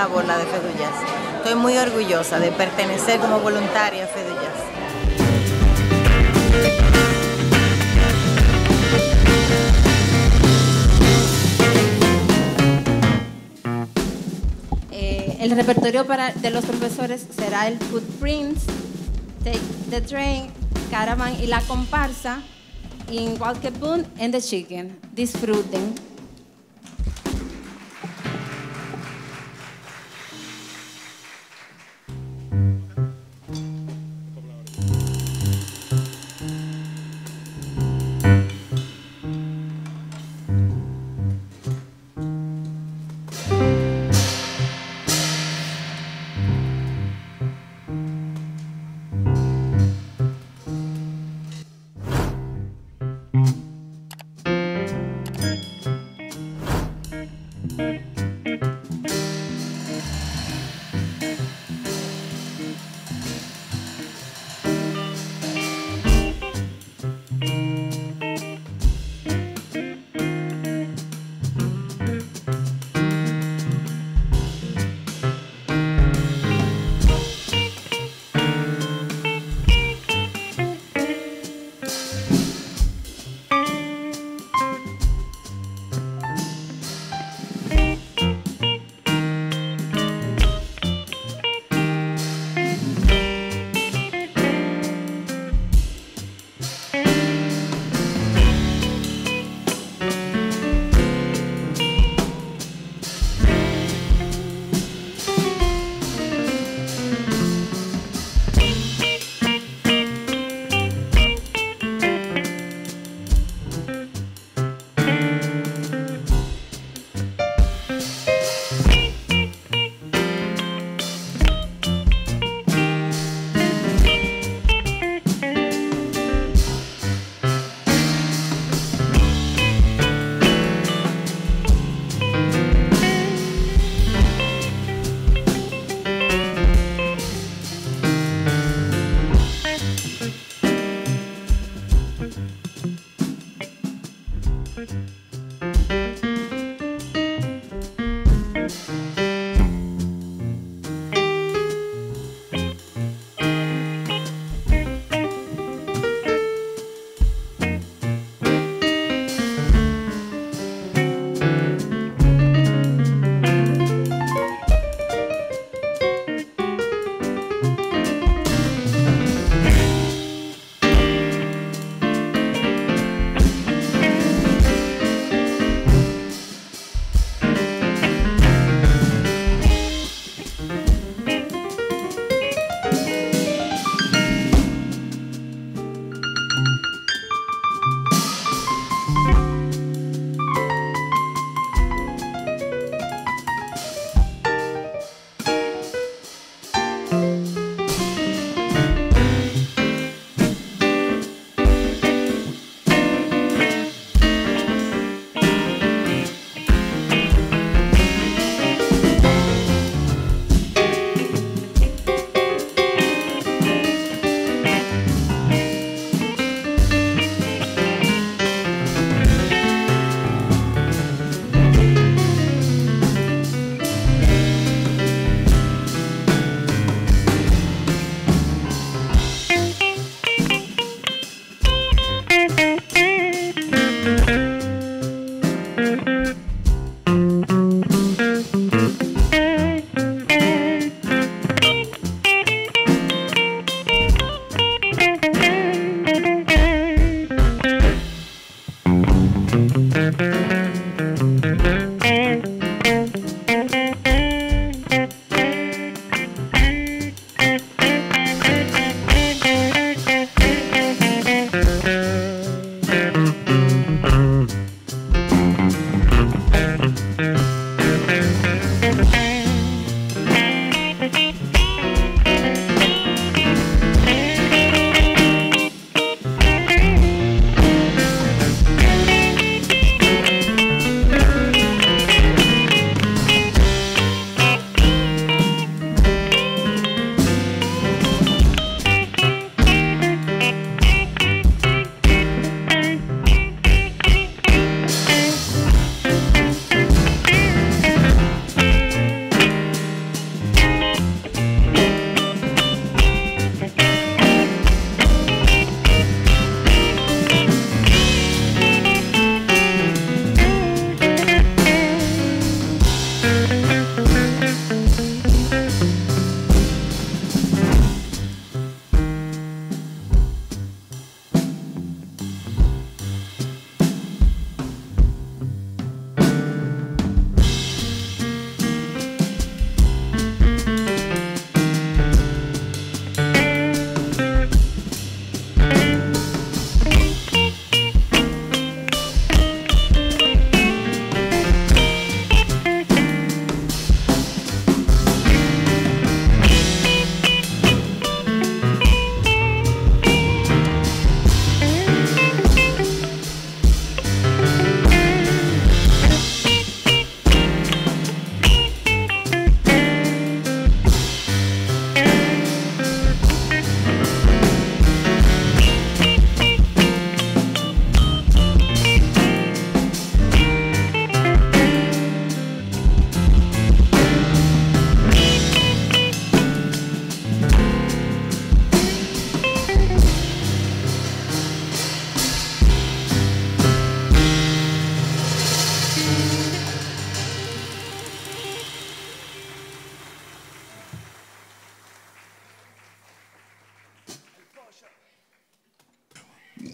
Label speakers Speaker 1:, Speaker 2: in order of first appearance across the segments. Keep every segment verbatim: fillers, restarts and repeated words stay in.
Speaker 1: la bola de Feduyas. Estoy muy orgullosa de pertenecer como voluntaria a Feduyas.
Speaker 2: Eh, el repertorio para, de los profesores será el Footprints, Take the Train, Caravan y la comparsa, in Walker Boone and the Chicken. Disfruten.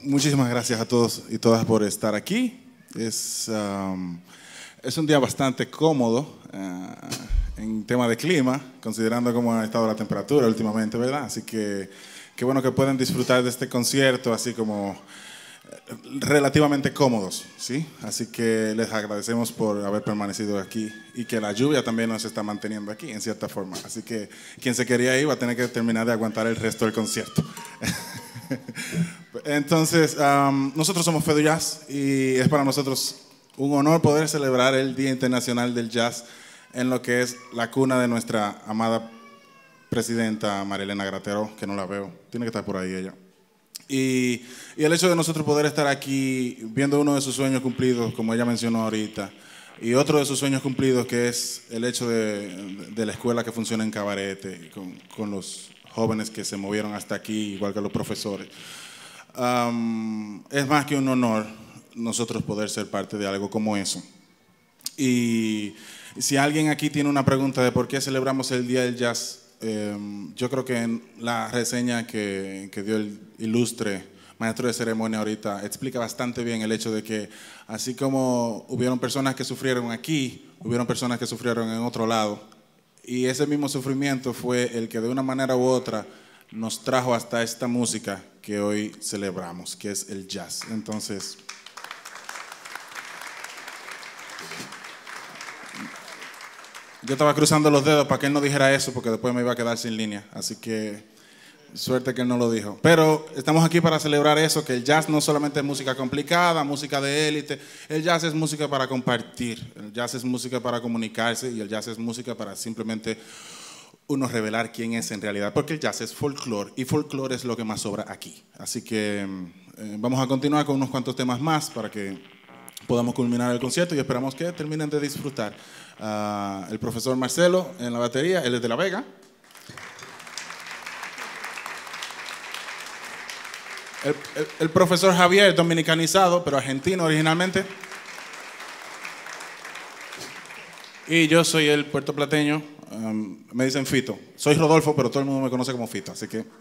Speaker 3: muchísimas gracias a todos y todas por estar aquí. Es, um, es un día bastante cómodo uh, en tema de clima, considerando cómo ha estado la temperatura últimamente, ¿verdad? Así que qué bueno que pueden disfrutar de este concierto así como relativamente cómodos, ¿sí? Así que les agradecemos por haber permanecido aquí y que la lluvia también nos está manteniendo aquí en cierta forma. Así que quien se quería ir va a tener que terminar de aguantar el resto del concierto. Entonces, um, nosotros somos Fedo Jazz y es para nosotros un honor poder celebrar el Día Internacional del Jazz en lo que es la cuna de nuestra amada presidenta María Elena Gratero, que no la veo, tiene que estar por ahí ella. Y, y el hecho de nosotros poder estar aquí viendo uno de sus sueños cumplidos, como ella mencionó ahorita, y otro de sus sueños cumplidos, que es el hecho de, de la escuela que funciona en Cabarete, con, con los jóvenes que se movieron hasta aquí, igual que los profesores. Um, es más que un honor nosotros poder ser parte de algo como eso. Y si alguien aquí tiene una pregunta de por qué celebramos el Día del Jazz, eh, yo creo que en la reseña que, que dio el ilustre maestro de ceremonia ahorita explica bastante bien el hecho de que así como hubieron personas que sufrieron aquí, hubieron personas que sufrieron en otro lado, y ese mismo sufrimiento fue el que de una manera u otra nos trajo hasta esta música que hoy celebramos, que es el jazz. Entonces, yo estaba cruzando los dedos para que él no dijera eso, porque después me iba a quedar sin línea. Así que suerte que él no lo dijo. Pero estamos aquí para celebrar eso, que el jazz no solamente es música complicada, música de élite. El jazz es música para compartir. El jazz es música para comunicarse y el jazz es música para simplemente uno revelar quién es en realidad. Porque el jazz es folclore y folclore es lo que más sobra aquí. Así que eh, vamos a continuar con unos cuantos temas más para que podamos culminar el concierto y esperamos que terminen de disfrutar. Uh, el profesor Marcelo en la batería, él es de La Vega. El, el, el profesor Javier, dominicanizado, pero argentino originalmente. Y yo soy el puertoplateño, um, me dicen Fito. Soy Rodolfo, pero todo el mundo me conoce como Fito, así que...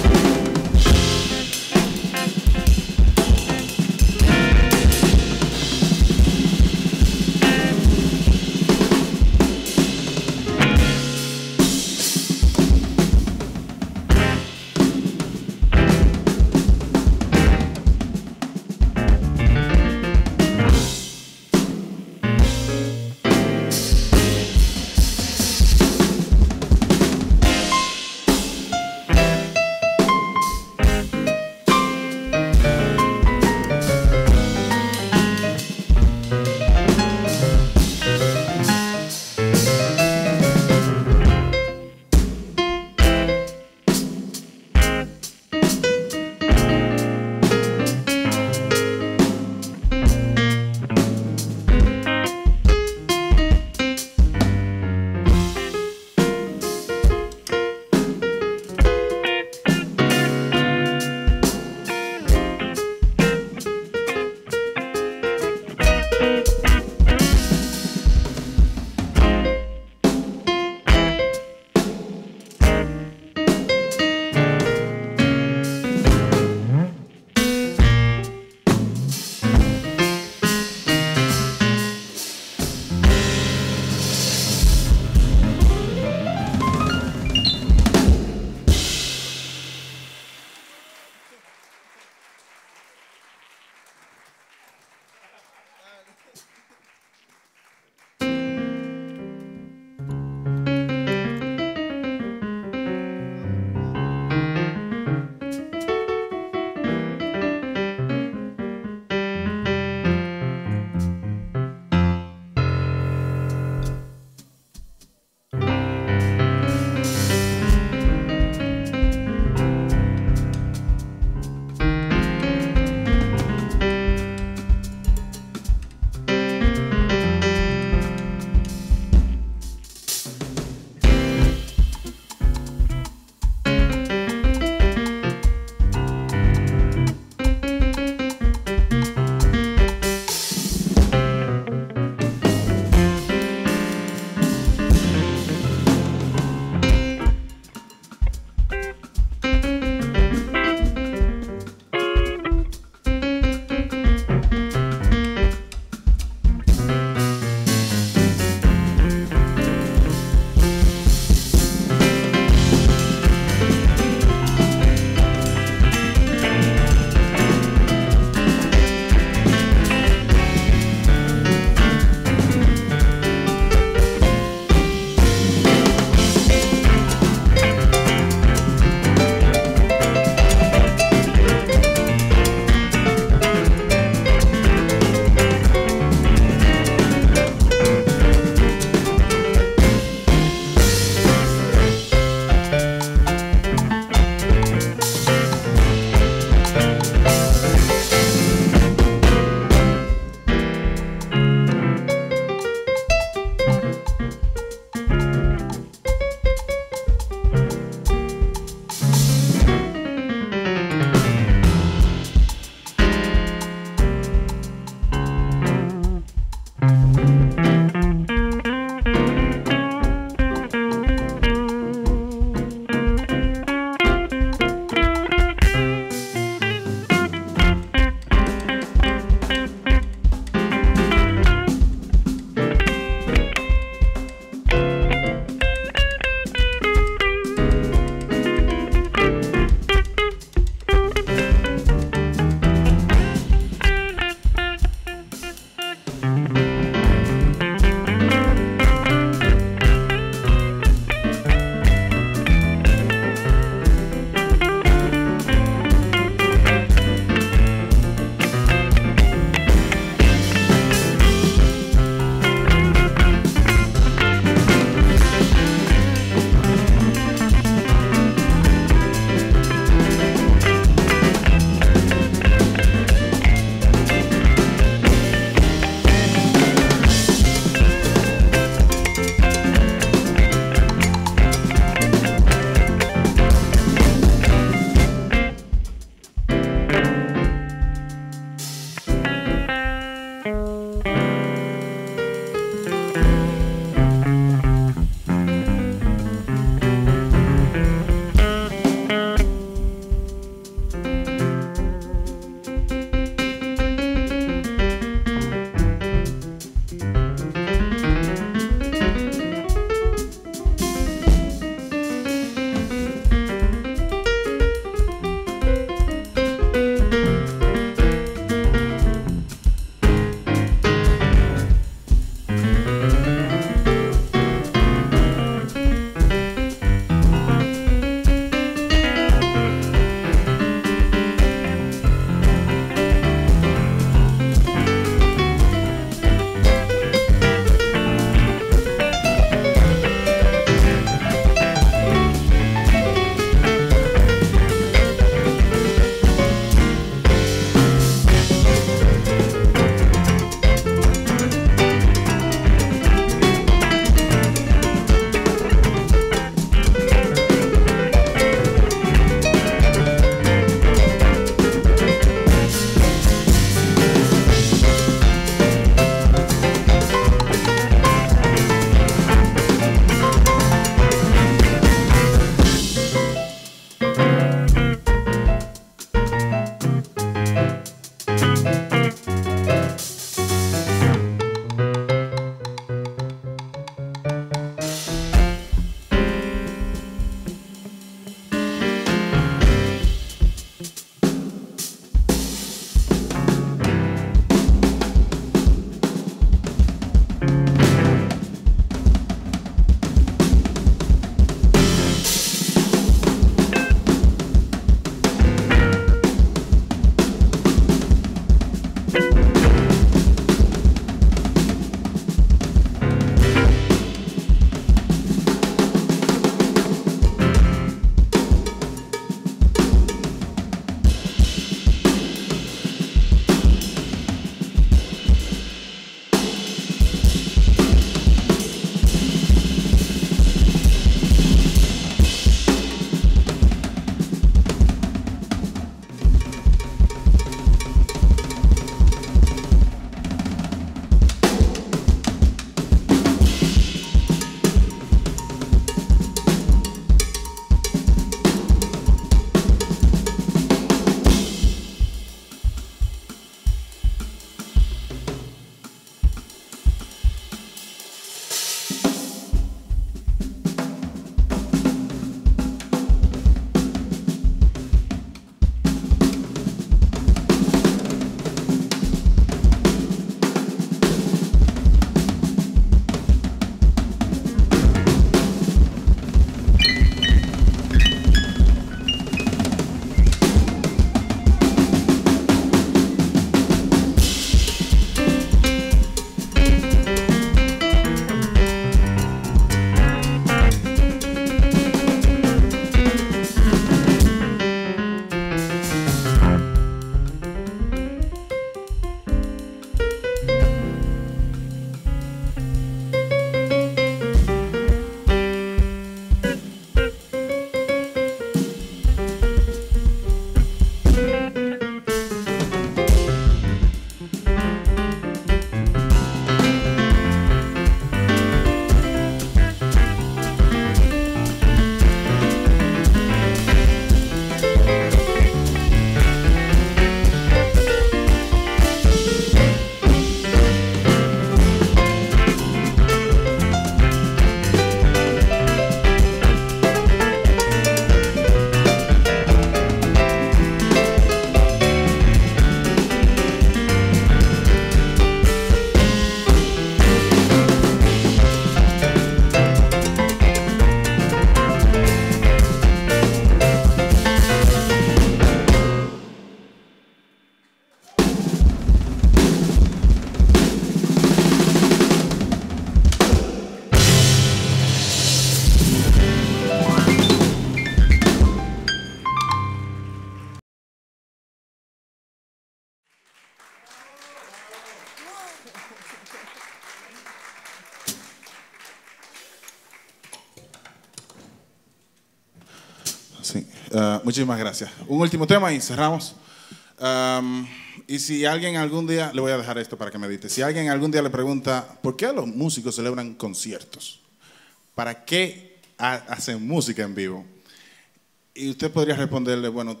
Speaker 3: Sí, uh, muchísimas gracias. Un último tema y cerramos. Um, y si alguien algún día, le voy a dejar esto para que medite, si alguien algún día le pregunta, ¿por qué los músicos celebran conciertos? ¿Para qué ha hacen música en vivo? Y usted podría responderle, bueno,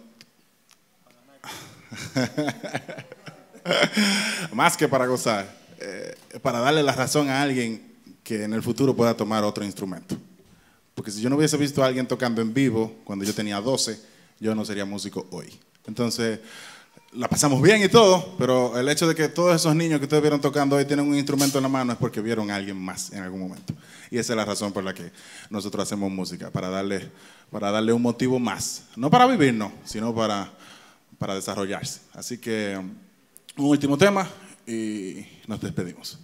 Speaker 3: más que para gozar, eh, para darle la razón a alguien que en el futuro pueda tomar otro instrumento. Porque si yo no hubiese visto a alguien tocando en vivo cuando yo tenía doce, yo no sería músico hoy. Entonces, la pasamos bien y todo, pero el hecho de que todos esos niños que ustedes vieron tocando hoy tienen un instrumento en la mano es porque vieron a alguien más en algún momento. Y esa es la razón por la que nosotros hacemos música, para darle, para darle un motivo más. No para vivir, no, sino para, para desarrollarse. Así que un último tema y nos despedimos.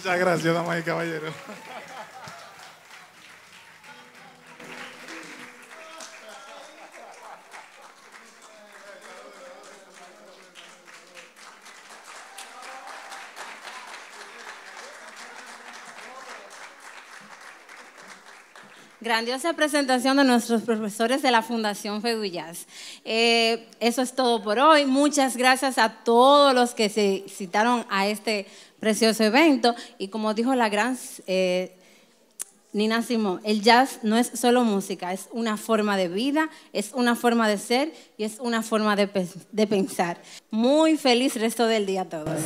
Speaker 3: Muchas gracias, damas y caballeros.
Speaker 2: Grandiosa presentación de nuestros profesores de la Fundación FEDUJASS. Eh, eso es todo por hoy. Muchas gracias a todos los que se citaron a este precioso evento. Y como dijo la gran eh, Nina Simone, el jazz no es solo música, es una forma de vida, es una forma de ser y es una forma de, pe de pensar. Muy feliz resto del día a todos.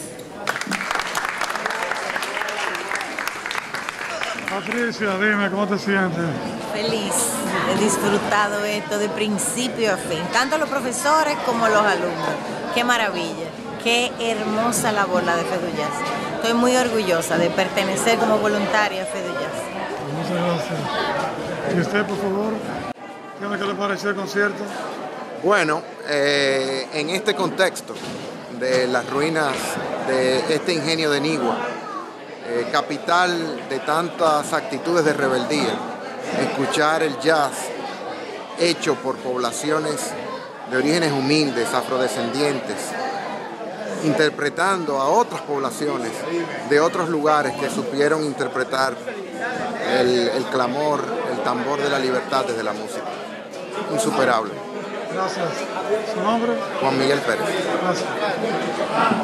Speaker 4: Patricia, dime, ¿cómo te sientes?
Speaker 1: Feliz, he disfrutado esto de principio a fin, tanto los profesores como los alumnos. Qué maravilla, qué hermosa labor la de FEDUJASS. Estoy muy orgullosa de pertenecer como voluntaria a FEDUJASS.
Speaker 4: Muchas gracias. ¿Y usted, por favor? Dígame qué le pareció el concierto.
Speaker 5: Bueno, eh, en este contexto de las ruinas de este ingenio de Nigua, eh, capital de tantas actitudes de rebeldía, escuchar el jazz hecho por poblaciones de orígenes humildes, afrodescendientes, interpretando a otras poblaciones de otros lugares que supieron interpretar el, el clamor, el tambor de la libertad desde la música. Insuperable.
Speaker 4: Gracias. ¿Su nombre?
Speaker 5: Juan Miguel Pérez.
Speaker 4: Gracias.